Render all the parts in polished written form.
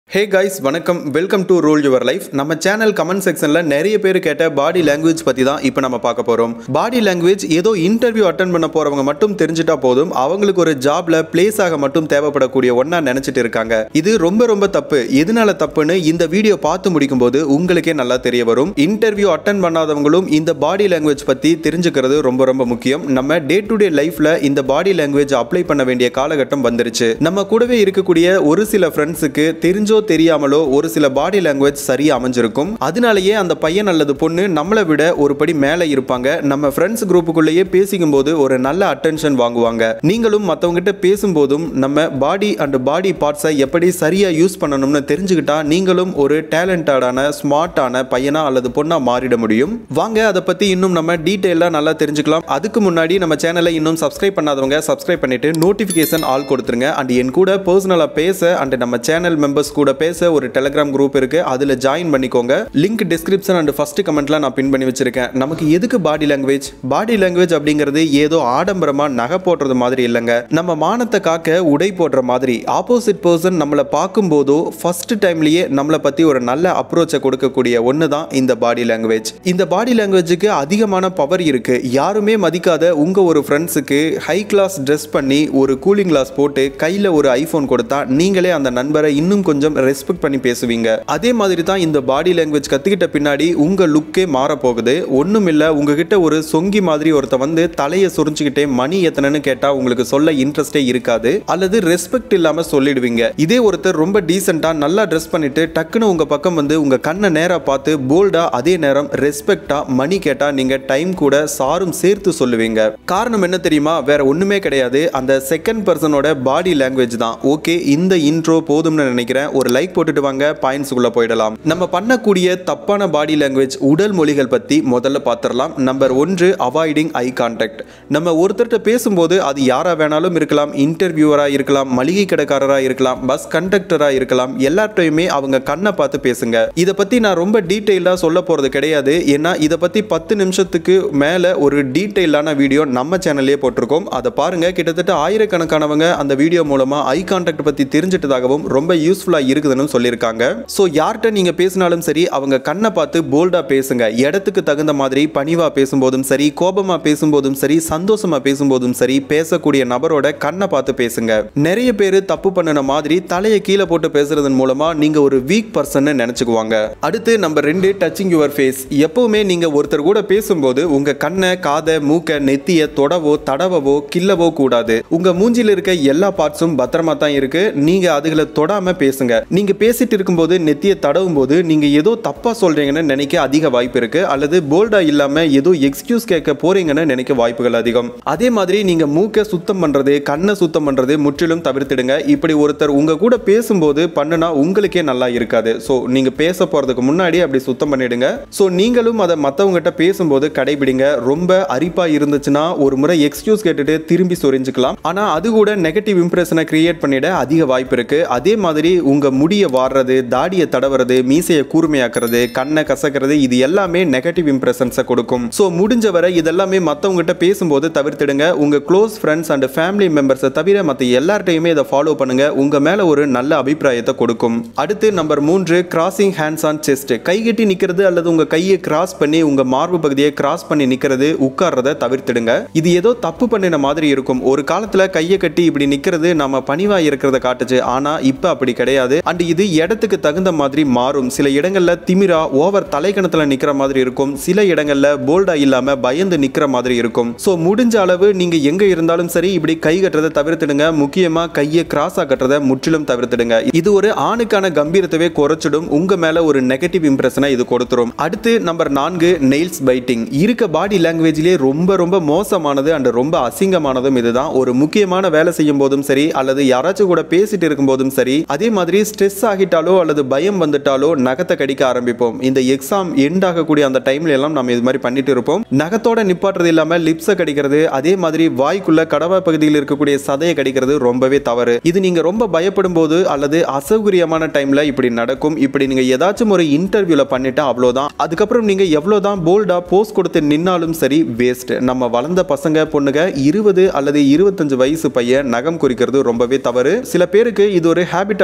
Hey guys, வணக்கம். Welcome to rule your life. நம்ம channel comment செக்ஷன்ல நிறைய பேர் கேட்ட பாடி லாங்குவேஜ் பத்தி தான் இப்போ நம்ம பார்க்க போறோம். பாடி லாங்குவேஜ் ஏதோ இன்டர்வியூ அட்டெண்ட் பண்ண போறவங்க மட்டும் தெரிஞ்சிட்டா போதும், அவங்களுக்கு ஒரு ஜாப்ல பிளேஸ் ஆக மட்டும் தேவைப்படக்கூடிய ஒண்ணா நினைச்சிட்டு இருக்காங்க. இது ரொம்ப தப்பு. எதனால தப்புன்னு இந்த வீடியோ பார்த்து முடிக்கும் போது உங்களுக்கே நல்லா தெரிய வரும். இன்டர்வியூ அட்டெண்ட் பண்ணாதவங்களும் இந்த பாடி லாங்குவேஜ் பத்தி தெரிஞ்சுக்கிறது ரொம்ப முக்கியம். நம்ம டே டு டே லைஃப்ல இந்த பாடி லாங்குவேஜ் அப்ளை பண்ண வேண்டிய காலகட்டம் வந்துருச்சு. நம்ம கூடவே இருக்கக்கூடிய ஒரு சில ஃப்ரெண்ட்ஸுக்கு தெரிஞ்சோ தெரியாமலோ ஒரு சில பாடி லாங்குவேஜ் சரியா அமைஞ்சிருக்கும். அதனாலேயே அந்த பையன் அல்லது பொண்ணு நம்மளை விட ஒரு படி மேலே இருப்பாங்க. நம்ம ஃப்ரெண்ட்ஸ் குரூப்புக்குள்ளேயே பேசிக்கும் போது ஒரு நல்ல அட்டென்ஷன் வாங்குவாங்க. நீங்களும் மற்றவங்க கிட்ட பேசும்போதும் நம்ம பாடி அண்ட் பாடி பார்ட்ஸை எப்படி சரியா யூஸ் பண்ணணும்னு தெரிஞ்சுக்கிட்டா நீங்களும் ஒரு டேலண்டடான ஸ்மார்ட்டான பையனா அல்லது பொண்ணா மாறிட முடியும். வாங்க அதை பத்தி இன்னும் நம்ம டீட்டெயிலா நல்லா தெரிஞ்சுக்கலாம். அதுக்கு முன்னாடி நம்ம சேனலை இன்னும் சப்ஸ்கிரைப் பண்ணாதவங்க சப்ஸ்கிரைப் பண்ணிட்டு நோட்டிபிகேஷன் ஆல் கொடுத்துருங்க. அண்ட் என் கூட பர்சனலா பேச அண்ட் நம்ம சேனல் மெம்பர்ஸ் கூட பேச ஒரு டெலிகிராம் குரூப் இருக்கு, அதுல ஜாயின் பண்ணிக்கோங்க. லிங்க் டிஸ்கிரிப்ஷன் அண்ட் ஃபர்ஸ்ட் கமெண்ட்ல நான் பின் பண்ணி வச்சிருக்கேன். நமக்கு எதுக்கு பாடி லாங்குவேஜ்? பாடி லாங்குவேஜ் அப்படிங்கிறது ஏதோ ஆடம்பரமா நகை போடுறது மாதிரி இல்லைங்க. நம்ம மானத்தை காக்க உடை போடுற மாதிரி. ஆப்போசிட் பர்சன் நம்மளை பார்க்கும் போதோ ஃபர்ஸ்ட் டைம்லயே நம்மளை பத்தி ஒரு நல்ல அப்ரோச்சை கொடுக்கக்கூடிய ஒன்று தான் இந்த பாடி லாங்குவேஜ். இந்த பாடி லாங்குவேஜுக்கு அதிகமான பவர் இருக்கு. யாருமே மதிக்காத உங்க ஒரு ஃப்ரெண்ட்ஸுக்கு ஹை கிளாஸ் ட்ரெஸ் பண்ணி ஒரு கூலிங் கிளாஸ் போட்டு கையில ஒரு ஐபோன் கொடுத்தா நீங்களே அந்த நண்பரை இன்னும் கொஞ்சம் ரெஸ்பெக்ட் பண்ணி பேசுவீங்க. அதே மாதிரி தான் இந்த பாடி லாங்குவேஜ் கத்துக்கிட்ட பின்னாடி உங்க லுக்கே மாற போகுது. ஒண்ணும் இல்ல, உங்ககிட்ட ஒரு சொங்கி மாதிரி ஒருத்த வந்து தலையை சுரிஞ்சுக்கிட்டே மணி எத்தனைன்னு கேட்டா உங்களுக்கு சொல்ல இன்ட்ரெஸ்டே இருக்காது, அல்லது ரெஸ்பெக்ட் இல்லாம சொல்லிடுவீங்க. இதே ஒருத்தர் ரொம்ப டீசென்ட்டா நல்லா ட்ரெஸ் பண்ணிட்டு டக்குன்னு உங்க பக்கம் வந்து உங்க கண்ணை நேரா பார்த்து போல்டா அதே நேரம் ரெஸ்பெக்டா மணி கேட்டா நீங்க டைம் கூட சாரும் சேர்த்து சொல்லுவீங்க. காரணம் என்ன தெரியுமா? வேற ஒண்ணுமே கிடையாது, அந்த செகண்ட் பர்சனோட பாடி லாங்குவேஜ் தான். ஓகே, இந்த இன்ட்ரோ போதும்னு நினைக்கிறேன். ஒரு லைக் போட்டுட்டு வாங்க, பாயிண்ட்ஸ்க்குள்ள போயிடலாம். நம்ம பண்ணக்கூடிய தப்பான பாடி லாங்குவேஜ் உடல் மொழிகள் பத்தி முதல்ல பார்த்துடலாம். Number 1, avoiding eye contact. நம்ம ஒருத்தர்கிட்ட பேசும்போது அது யாரா வேணாலும் இருக்கலாம், இன்டர்வியூவரா இருக்கலாம், மளிகை கடைக்காரரா இருக்கலாம், பஸ் கண்டக்டரா இருக்கலாம், எல்லார்ட்டையுமே அவங்க கண்ணை பார்த்து பேசுங்க. இதை பத்தி நான் ரொம்ப டீட்டெயிலா சொல்ல போறது கிடையாது. ஏன்னா இதை பத்தி 10 நிமிஷத்துக்கு மேல ஒரு டீட்டெயிலான வீடியோ நம்ம சேனல்லே போட்டிருக்கோம். அதை பாருங்க. கிட்டத்தட்ட ஆயிரக்கணக்கானவங்க அந்த வீடியோ மூலமா ஐ கான்டாக்ட் பத்தி தெரிஞ்சிட்டதாகவும் ரொம்ப யூஸ்ஃபுல்லா இருக்குதுன்னு சொல்லியிருக்காங்க. சோ யார்கிட்ட நீங்க பேசினாலும் சரி அவங்க கண்ணை பார்த்து போல்டா பேசுங்க. இடத்துக்கு தகுந்த மாதிரி பணிவா பேசும்போதும் சரி, கோபமா பேசும்போதும் சரி, சந்தோஷமா பேசும்போதும் சரி, பேசக்கூடிய நபரோட கண்ணை பார்த்து பேசுங்க. நிறைய பேர் தப்பு பண்ணின மாதிரி தலையை கீழே போட்டு பேசுறதன் மூலமா நீங்க ஒரு வீக் பர்சன் நினைச்சுக்குவாங்க. அடுத்து நம்பர் 2, டச்சிங் யுவர் ஃபேஸ். எப்பவுமே நீங்க ஒருத்தர் கூட பேசும்போது உங்க கண்ணை, காதை, மூக்க, நெத்திய தொடவோ தடவவோ கிள்ளவோ கூடாது. உங்க மூஞ்சில இருக்க எல்லா பார்ட்ஸும் பத்திரமா தான் இருக்கு, நீங்க அதுகளை தொடாம பேசுங்க. நீங்க பேசிட்டு இருக்கும்போது நெத்தியை தடவும் போது நீங்க ஏதோ தப்பா சொல்றீங்கன்னு நினைக்க அதிக வாய்ப்பு இருக்கு, அல்லது போல்டா இல்லாம ஏதோ எக்ஸ்கியூஸ் கேட்க போறீங்கன்னு நினைக்க வாய்ப்புகள் அதிகம். அதே மாதிரி நீங்க மூக்க சுத்தம் பண்றது, கண்ணை சுத்தம் பண்றது முற்றிலும் தவிர்த்திடுங்க. இப்படி ஒருத்தர் உங்க கூட பேசும்போது பண்ணுனா உங்களுக்கே நல்லா இருக்காது. சோ நீங்க பேச போறதுக்கு முன்னாடி அப்படி சுத்தம் பண்ணிடுங்க. சோ நீங்களும் அதை மத்தவங்க கிட்ட பேசும்போது கடைபிடிங்க. ரொம்ப அரிப்பா இருந்துச்சுன்னா ஒரு முறை எக்ஸ்கியூஸ் கேட்டுட்டு திரும்பி சொரிஞ்சுக்கலாம். ஆனா அது கூட நெகட்டிவ் இம்ப்ரெஷனை கிரியேட் பண்ணிட அதிக வாய்ப்பு இருக்கு. அதே மாதிரி உங்க முடிய வாடுறது, தாடியை தடவுறது, மீசையை கூர்மையாக்குறது, கண்ணை கசக்கிறது, இது எல்லாமே நெகட்டிவ் இம்ப்ரெஷன்ஸை கொடுக்கும். சோ முடிஞ்ச வரை இதெல்லாமே மத்தவங்க கிட்ட பேசும்போது தவிர்த்திடுங்க. உங்க க்ளோஸ் ஃப்ரெண்ட்ஸ் அண்ட் ஃபேமிலி மெம்பர்ஸை தவிர மற்ற எல்லார்ட்டையுமே இதை ஃபாலோ பண்ணுங்க. உங்க மேல ஒரு நல்ல அபிப்பிராயத்தை கொடுக்கும். அடுத்து number 3, crossing hands on chest. கைகட்டி நிக்கிறது அல்லது உங்க கையை கிராஸ் பண்ணி உங்க மார்பு பகுதியை கிராஸ் பண்ணி நிக்கிறது, உட்கார்றத தவிர்த்திடுங்க. இது ஏதோ தப்பு பண்ணின மாதிரி இருக்கும். ஒரு காலத்துல கையை கட்டி இப்படி நிக்கிறது நம்ம பணிவா இருக்கிறத காட்டுச்சு. ஆனா இப்ப அப்படி கிடையாது. அண்ட் இது இடத்துக்கு தகுந்த மாதிரி மாறும். சில இடங்கள்ல திமிரா ஓவர் தலைக்கணத்துல நிக்கிற மாதிரி இருக்கும், சில இடங்கள்ல போல்டா இல்லாம பயந்து நிக்கிற மாதிரி இருக்கும். சோ முடிஞ்ச அளவு நீங்க எங்க இருந்தாலும் சரி இப்படி கை கட்டுறதை தவிர்த்திடுங்க. முக்கியமா கையை கிராஸா கட்டுறதை முற்றிலும் தவிர்த்திடுங்க. இது ஒரு ஆணுக்கான கம்பீரத்தவே குறைச்சிடும், உங்க மேல ஒரு நெகட்டிவ் இம்ப்ரெஷனை இது கொடுத்துரும். அடுத்து நம்பர் 4, நெயில்ஸ் பைட்டிங். இருக்க பாடி லாங்குவேஜ்லயே ரொம்ப மோசமானது அண்ட் ரொம்ப அசிங்கமானதும் இதுதான். ஒரு முக்கியமான வேலை செய்யும் போதும் சரி, அல்லது யாராச்சும் கூட பேசிட்டு இருக்கும் போதும் சரி, அதே மாதிரி ஸ்ட்ரெஸ் ஆகிட்டாலோ அல்லது பயம் வந்துட்டாலோ நகத்தை கடிக்க ஆரம்பிப்போம். இந்த எக்ஸாம் எண்ட் ஆகக்கூடிய அந்த டைம்ல எல்லாம் நம்ம இது மாதிரி பண்ணிட்டு இருப்போம். நகத்தோட நிப்பாட்டுறது இல்லாம லிப்ஸை கடிக்கிறது, அதே மாதிரி வாய்க்குள்ள கடவா பகுதியில் இருக்கக்கூடிய சதையை கடிக்கிறது ரொம்பவே தவறு. இது நீங்க ரொம்ப பயப்படும் போது அல்லது அசௌகரியமான டைம்ல இப்படி நடக்கும். இப்படி நீங்க ஏதாச்சும் ஒரு இன்டர்வியூல பண்ணிட்டா அவ்வளவுதான். அதுக்கப்புறம் நீங்க எவ்வளவுதான் போல்டா போஸ் கொடுத்து நின்னாலும் சரி வேஸ்ட். நம்ம வளர்ந்த பசங்க பொண்ணுங்க 20 அல்லது 25 வயசு பையன் நகம் குறிக்கிறது ரொம்பவே தவறு. சில பேருக்கு இது ஒரு ஹேபிட்டா கூட இருக்கும்.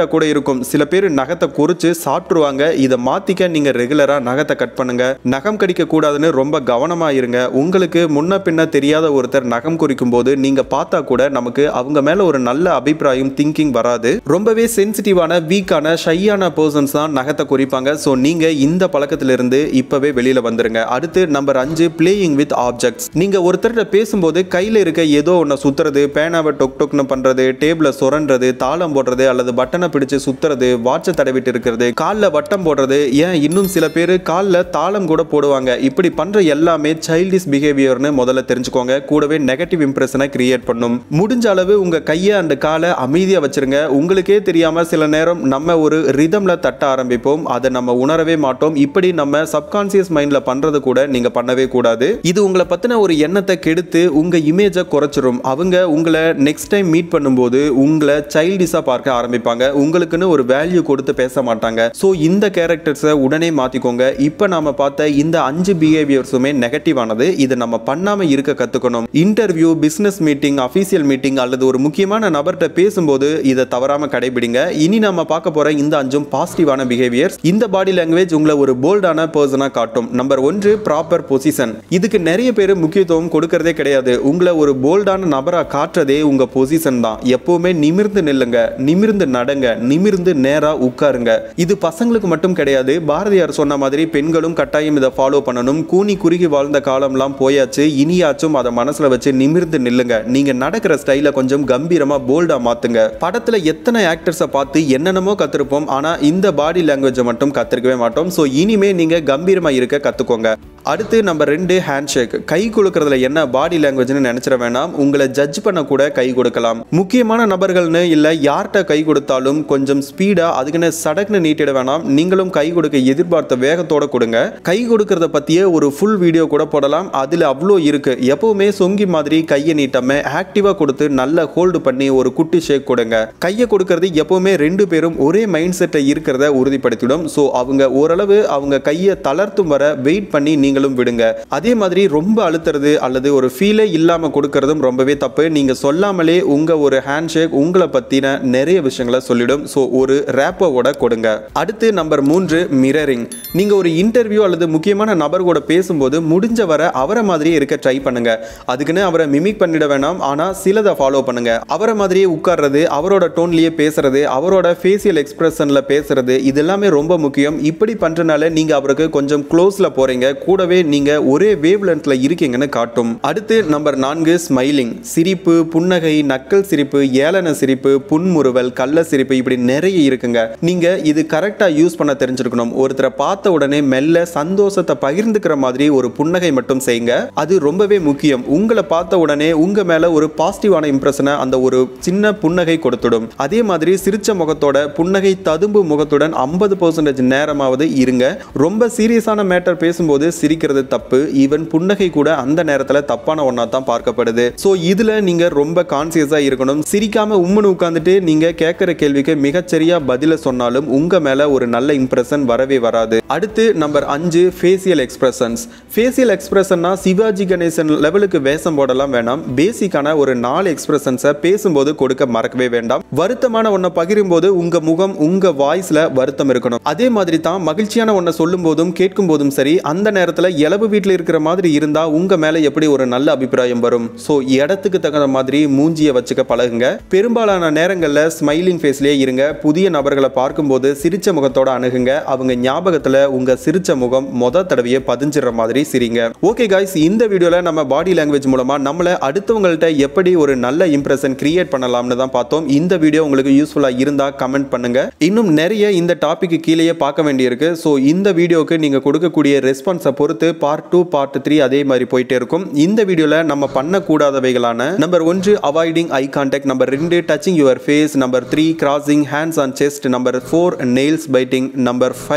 இருக்கும். சில பேர் நகத்தை குறிச்சு சாப்பிட்டுருவாங்க. இதை மாத்திக்க நீங்க ரெகுலரா நகத்தை கட் பண்ணுங்க. நகம் கடிக்க கூடாதுன்னு ரொம்ப கவனமா இருங்க. உங்களுக்கு முன்ன பின்ன தெரியாத ஒருத்தர் நகம் குறிக்கும் போது நீங்க பார்த்தா கூட நமக்கு அவங்க மேல ஒரு நல்ல அபிப்பிராயம் திங்கிங் வராது. ரொம்பவே சென்சிட்டிவான வீக்கான ஷையான பர்சன்ஸ் தான் நகத்தை குறிப்பாங்க. ஸோ நீங்க இந்த பழக்கத்திலிருந்து இப்பவே வெளியில வந்துருங்க. அடுத்து நம்பர் 5 பிளேயிங் வித் ஆப்ஜெக்ட்ஸ். நீங்க ஒருத்தர்கிட்ட பேசும்போது கையில இருக்க ஏதோ ஒன்று சுத்துறது, பேனாவை டொக் டொக்னு பண்றது, டேபிள சுரண்டுறது, தாளம் போடுறது அல்லது பட்டனை பிடிச்சு சுத்துறது, வாட்சை தடவிட்டு இருக்கிறது, காலில் வட்டம் போடுறது, ஏன் இன்னும் சில பேர் காலில் தாளம் கூட போடுவாங்க. இப்படி பண்ற எல்லாமே சைல்டிஷ் பிஹேவியர்னு முதல்ல தெரிஞ்சுக்கோங்க. கூடவே நெகட்டிவ் இம்ப்ரெஷனை கிரியேட் பண்ணும். முடிஞ்ச அளவு உங்க கையை அந்த காலை அமைதியா வச்சிருங்க. உங்களுக்கே தெரியாம சில நேரம் நம்ம ஒரு ரிதம்ல தட்ட ஆரம்பிப்போம். அதை நம்ம உணரவே மாட்டோம். இப்படி நம்ம சப்கான்சியஸ் மைண்ட்ல பண்றது கூட நீங்க பண்ணவே கூடாது. இது உங்களை பத்தின ஒரு எண்ணத்தை கெடுத்து உங்க இமேஜை குறைச்சிரும். அவங்க உங்களை நெக்ஸ்ட் டைம் மீட் பண்ணும்போது உங்களை சைல்டிஷா பார்க்க ஆரம்பிப்பாங்க. உங்களுக்குன்னு ஒரு வேல்யூ கொடுத்து பேச மாட்டாங்க. ஸோ இந்த கேரக்டர்ஸை உடனே மாத்திக்கோங்க. இப்போ நாம பார்த்த இந்த 5 பிஹேவியர்ஸுமே நெகட்டிவானது. இதை நம்ம பண்ணாம இருக்க கத்துக்கணும். Interview, business meeting, official meeting அல்லது ஒரு முக்கியமான நபர்கிட்ட பேசும்போது இதை தவறாம கடைபிடிங்க. இனி நம்ம பார்க்க போற இந்த 5 பாசிட்டிவான பிஹேவியர்ஸ். இந்த பாடி லாங்குவேஜ் உங்களை ஒரு போல்டான பர்சனா காட்டும். Number 1 proper position. இதுக்கு நிறைய பேர் முக்கியத்துவம் கொடுக்கறதே கிடையாது. உங்களை ஒரு போல்டான நபரா காட்டுறதே உங்க பொசிஷன் தான். எப்பவுமே நிமிர்ந்து நில்லுங்க, நிமிர்ந்து நடங்க, நிமிர்ந்து நேரா உட்காருங்க. இது பசங்களுக்கு மட்டும் கிடையாது. பாரதியார் சொன்ன மாதிரி பெண்களும் கட்டாயம் இதை ஃபாலோ பண்ணணும். கூனி குறுகி வாழ்ந்த காலம்லாம் போயாச்சு. இனியாச்சும் அதை மனசுல வச்சு நிமிர்ந்து நில்லுங்க. நீங்க நடக்கிற ஸ்டைல கொஞ்சம் கம்பீரமா போல்டா மாத்துங்க. படத்துல எத்தனை ஆக்டர்ஸை பார்த்து என்னென்னமோ கத்திருப்போம். ஆனா இந்த பாடி லாங்குவேஜை மட்டும் கத்திருக்கவே மாட்டோம். ஸோ இனிமே நீங்க கம்பீரமா இருக்க கத்துக்கோங்க. அடுத்து நம்பர் 2 ஹேண்ட் ஷேக். கை கொடுக்கறதுல என்ன பாடி லாங்குவேஜ்னு நினைச்சிட வேணாம். உங்களை ஜட்ஜ் பண்ண கூட கை கொடுக்கலாம். முக்கியமான நபர்கள்னு இல்ல யார்கிட்ட கை கொடுத்தாலும் கொஞ்சம் ஸ்பீடா அதுக்குன்னு சடக்குன்னு நீட்டிட வேணாம். நீங்களும் கை கொடுக்க எதிர்பார்த்த வேகத்தோட கொடுங்க. கை கொடுக்கறத பத்தியே ஒரு ஃபுல் வீடியோ கூட போடலாம். அதுல அவ்வளோ இருக்கு. எப்பவுமே சொங்கி மாதிரி கையை நீட்டாம ஆக்டிவா கொடுத்து நல்லா ஹோல்டு பண்ணி ஒரு குட்டி ஷேக் கொடுங்க. கையை கொடுக்கறது எப்பவுமே 2 பேரும் ஒரே மைண்ட் செட்டை இருக்கிறத உறுதிப்படுத்திடும். ஸோ அவங்க ஓரளவு அவங்க கையை தளர்த்தும் வர வெயிட் பண்ணி நீங்களும் விடுங்க. அதே மாதிரி ரொம்ப அழுத்துறது அல்லது ஒரு ஃபீலே இல்லாம கொடுக்கறதும் ரொம்பவே தப்பு. நீங்க சொல்லாமலே உங்க ஒரு ஹேண்ட் ஷேக் உங்களை பத்தின நிறைய விஷயங்களை சொல்லிடும். ஸோ ஒரு ரேப்போட கொடுங்க. அடுத்து நம்பர் 3 மிரரிங். நீங்க ஒரு இன்டர்வியூ அல்லது முக்கியமான நபர் கூட பேசும்போது முடிஞ்ச வர அவரை மாதிரியே இருக்க ட்ரை பண்ணுங்க. அதுக்குன்னு அவரை மிமிக் பண்ணிட வேணாம். ஆனா சிலதை ஃபாலோ பண்ணுங்க. அவரை மாதிரியே உட்கார்றது, அவரோட டோன்லயே பேசுறது, அவரோட ஃபேஷியல் எக்ஸ்பிரஷன்ல பேசுறது, இது எல்லாமே ரொம்ப முக்கியம். இப்படி பண்றனால நீங்க அவருக்கு கொஞ்சம் க்ளோஸ்ல போறீங்க. கூடவே நீங்க ஒரே வேவ் லென்த்ல இருக்கீங்கன்னு காட்டும். அடுத்து நம்பர் 4 ஸ்மைலிங். சிரிப்பு, புன்னகை, நக்கல் சிரிப்பு, ஏளன சிரிப்பு, புன்முறுவல், கள்ள சிரிப்பு, இப்படி நிறைய இருக்குங்க. நீங்க இது கரெக்டா யூஸ் பண்ண தெரிஞ்சிருக்கணும். ஒருத்தரை பார்த்த உடனே மெல்ல சந்தோஷத்தை பகிர்ந்துக்கிற மாதிரி ஒரு புன்னகை மட்டும் செய்யுங்க. அது ரொம்பவே முக்கியம். உங்களை பார்த்த உடனே உங்க மேல ஒரு பாசிட்டிவான இம்ப்ரெஷனை அந்த ஒரு சின்ன புன்னகை கொடுத்துடும். அதே மாதிரி சிரிச்ச முகத்தோட புன்னகை ததும்பு முகத்துடன் 50% நேரமாவது இருங்க. ரொம்ப சீரியஸான மேட்டர் பேசும்போது சிரிக்கிறது தப்பு. ஈவன் புன்னகை கூட அந்த நேரத்தில் தப்பான ஒன்னா தான் பார்க்கப்படுது. ஸோ இதுல நீங்க ரொம்ப கான்சியஸா இருக்கணும். சிரிக்காம உம்முன்னு உட்கார்ந்துட்டு நீங்க கேட்கிற கேள்விக்கு மிகச்சரியா பதில சொன்னாலும் உங்க மேல ஒரு நல்ல இம்ப்ரெஷன் வரவே வராது. அடுத்து நம்பர் 5 ஃபேஷியல் எக்ஸ்பிரஷன்ஸ். ஃபேஷியல் எக்ஸ்பிரஷன்னா சிவாஜி கணேசன் லெவலுக்கு வேஷம் போடலாம் வேண்டாம். பேசிக்கான ஒரு 4 எக்ஸ்பிரஷன்ஸை பேசும்போது கொடுக்க மறக்கவே வேண்டாம். வருத்தமான ஒன்றை பகிரும் போது உங்க முகம் உங்க வாய்ஸ்ல வருத்தம் இருக்கணும். அதே மாதிரி தான் மகிழ்ச்சியான ஒன்றை சொல்லும் போதும் கேட்கும் போதும் சரி, அந்த நேரத்தில் இலவு வீட்டில் இருக்கிற மாதிரி இருந்தா உங்க மேல எப்படி ஒரு நல்ல அபிப்பிராயம் வரும். ஸோ இடத்துக்கு தகுந்த மாதிரி மூஞ்சியை வச்சுக்க பழகுங்க. பெரும்பாலான நேரங்களில் ஸ்மைலிங் ஃபேஸ்லேயே இருங்க. புதிய நபர்களை பார்க்கும்போது சிரிச்ச முகத்தோட அணுகுங்க. அவங்க ஞாபகத்தில் உங்க சிரிச்ச முகம் தடவையே பதிஞ்சிடுற மாதிரி சிரிங்க. ஓகே காய்ஸ், இந்த வீடியோல நம்ம பாடி லாங்குவேஜ் மூலமா நம்மள அடுத்தவங்கள்ட்ட எப்படி ஒரு நல்ல இம்ப்ரெஷன் கிரியேட் பண்ணலாம்னு தான் பார்த்தோம். இந்த வீடியோ உங்களுக்கு யூஸ்ஃபுல்லா இருந்தா கமெண்ட் பண்ணுங்க. இன்னும் நிறைய இந்த டாபிக் கீழே பார்க்க வேண்டியிருக்கு. ஸோ இந்த வீடியோக்கு நீங்க கொடுக்கக்கூடிய ரெஸ்பான்ஸை பொறுத்து பார்ட் 2 பார்ட் 3 அதே மாதிரி போயிட்டே இருக்கும். இந்த வீடியோல நம்ம பண்ணக்கூடாதவைகளான number 1 avoiding eye contact, number 2 touching your face, number 3 crossing hands on chest, number 4 nails biting, number 5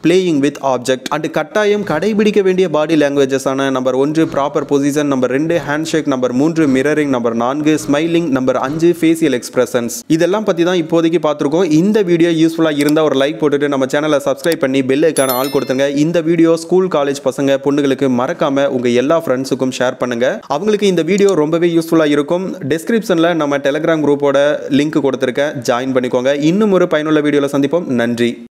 playing with object. And கட்டாயம் கடைபிடிக்க வேண்டிய பாடி லாங்குவேஜஸான number 1 proper position, number 2 handshake, number 3 mirroring, number 4 smiling, number 5 facial expressions. இதெல்லாம் பற்றி தான் இப்போதைக்கு பார்த்துருக்கோம். இந்த வீடியோ யூஸ்ஃபுல்லாக இருந்தால் ஒரு லைக் போட்டுட்டு நம்ம சேனலை சப்ஸ்கிரைப் பண்ணி பெல் ஐக்கான ஆல் கொடுத்துங்க. இந்த வீடியோ ஸ்கூல் காலேஜ் பசங்க பொண்ணுங்களுக்கு மறக்காம உங்க எல்லா ஃப்ரெண்ட்ஸுக்கும் ஷேர் பண்ணுங்க. அவங்களுக்கு இந்த வீடியோ ரொம்பவே யூஸ்ஃபுல்லாக இருக்கும். டிஸ்கிரிப்ஷன்ல நம்ம டெலிகிராம் குரூப்போட லிங்க் கொடுத்துருக்கேன், ஜாயின் பண்ணிக்கோங்க. இன்னும் ஒரு பயனுள்ள வீடியோவில் சந்திப்போம். நன்றி.